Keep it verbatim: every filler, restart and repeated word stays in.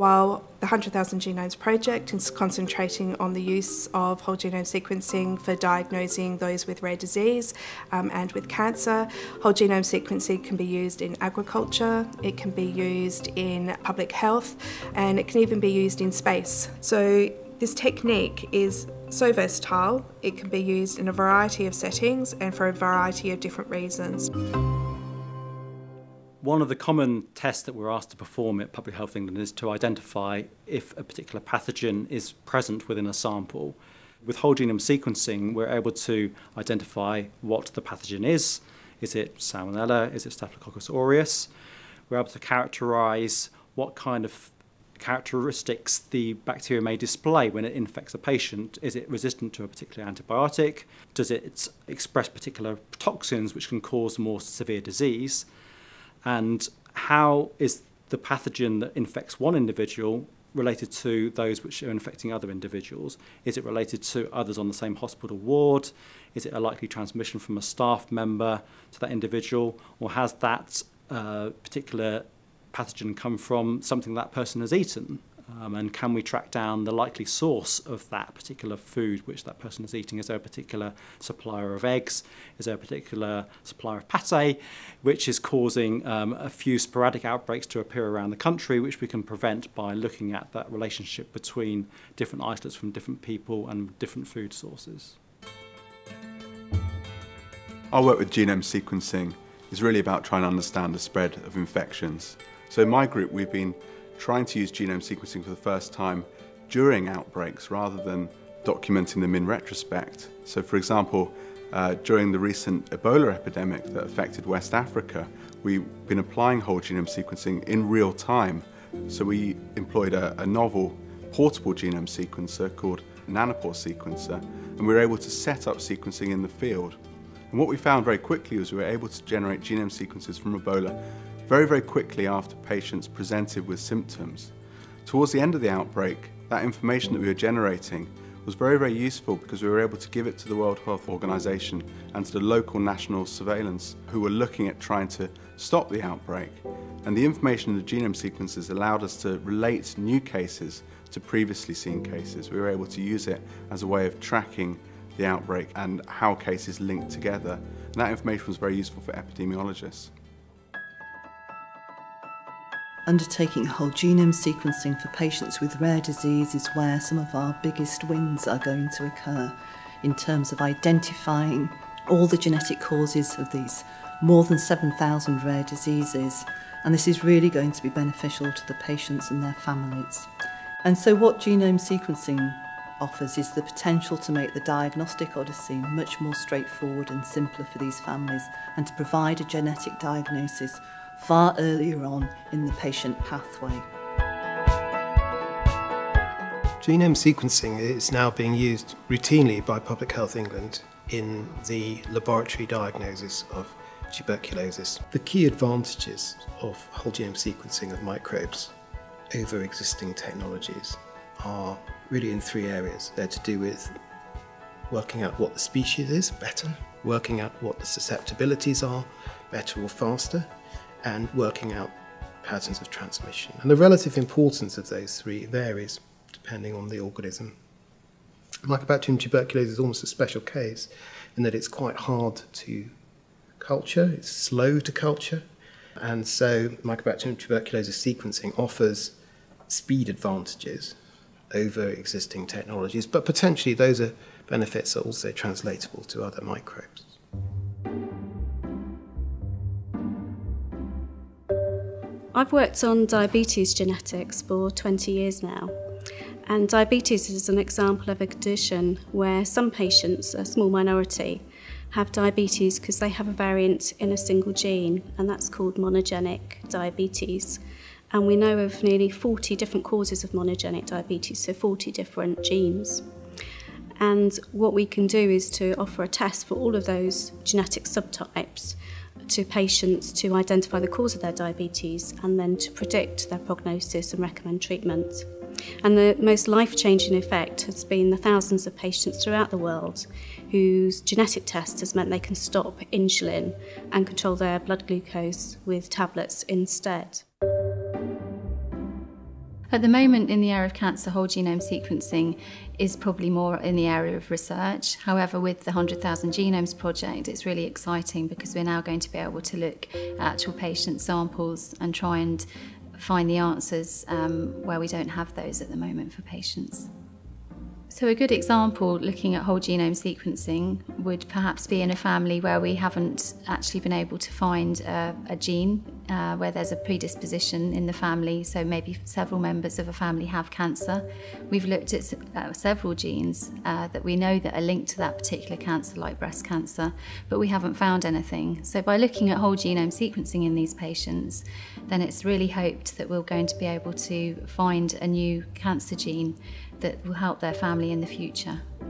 While the one hundred thousand Genomes project is concentrating on the use of whole genome sequencing for diagnosing those with rare disease um, and with cancer, whole genome sequencing can be used in agriculture, it can be used in public health, and it can even be used in space. So this technique is so versatile, it can be used in a variety of settings and for a variety of different reasons. One of the common tests that we're asked to perform at Public Health England is to identify if a particular pathogen is present within a sample. With whole genome sequencing, we're able to identify what the pathogen is. Is it salmonella? Is it staphylococcus aureus? We're able to characterise what kind of characteristics the bacteria may display when it infects a patient. Is it resistant to a particular antibiotic? Does it express particular toxins which can cause more severe disease? And how is the pathogen that infects one individual related to those which are infecting other individuals? Is it related to others on the same hospital ward? Is it a likely transmission from a staff member to that individual? Or has that uh, particular pathogen come from something that person has eaten? Um, and can we track down the likely source of that particular food which that person is eating? Is there a particular supplier of eggs? Is there a particular supplier of pate which is causing um, a few sporadic outbreaks to appear around the country, which we can prevent by looking at that relationship between different isolates from different people and different food sources? Our work with genome sequencing is really about trying to understand the spread of infections. So in my group, we've been trying to use genome sequencing for the first time during outbreaks rather than documenting them in retrospect. So for example, uh, during the recent Ebola epidemic that affected West Africa, we've been applying whole genome sequencing in real time. So we employed a, a novel portable genome sequencer called nanopore sequencer, and we were able to set up sequencing in the field. And what we found very quickly was we were able to generate genome sequences from Ebola very, very quickly after patients presented with symptoms. Towards the end of the outbreak, that information that we were generating was very, very useful because we were able to give it to the World Health Organization and to the local national surveillance who were looking at trying to stop the outbreak. And the information in the genome sequences allowed us to relate new cases to previously seen cases. We were able to use it as a way of tracking the outbreak and how cases linked together. And that information was very useful for epidemiologists. Undertaking whole genome sequencing for patients with rare disease is where some of our biggest wins are going to occur in terms of identifying all the genetic causes of these more than seven thousand rare diseases, and this is really going to be beneficial to the patients and their families. And so what genome sequencing offers is the potential to make the diagnostic odyssey much more straightforward and simpler for these families, and to provide a genetic diagnosis far earlier on in the patient pathway. Genome sequencing is now being used routinely by Public Health England in the laboratory diagnosis of tuberculosis. The key advantages of whole genome sequencing of microbes over existing technologies are really in three areas. They're to do with working out what the species is better, working out what the susceptibilities are better or faster, and working out patterns of transmission. And the relative importance of those three varies depending on the organism. Mycobacterium tuberculosis is almost a special case in that it's quite hard to culture, it's slow to culture, and so Mycobacterium tuberculosis sequencing offers speed advantages over existing technologies, but potentially those are benefits are also translatable to other microbes. I've worked on diabetes genetics for twenty years now, and diabetes is an example of a condition where some patients, a small minority, have diabetes because they have a variant in a single gene, and that's called monogenic diabetes. And we know of nearly forty different causes of monogenic diabetes, so forty different genes. And what we can do is to offer a test for all of those genetic subtypes to patients to identify the cause of their diabetes and then to predict their prognosis and recommend treatment. And the most life-changing effect has been the thousands of patients throughout the world whose genetic test has meant they can stop insulin and control their blood glucose with tablets instead. At the moment, in the area of cancer, whole genome sequencing is probably more in the area of research. However, with the one hundred thousand Genomes project, it's really exciting because we're now going to be able to look at actual patient samples and try and find the answers um, where we don't have those at the moment for patients. So a good example looking at whole genome sequencing would perhaps be in a family where we haven't actually been able to find a, a gene, uh, where there's a predisposition in the family, so maybe several members of a family have cancer. We've looked at uh, several genes uh, that we know that are linked to that particular cancer, like breast cancer, but we haven't found anything. So by looking at whole genome sequencing in these patients, then it's really hoped that we're going to be able to find a new cancer gene that will help their family in the future.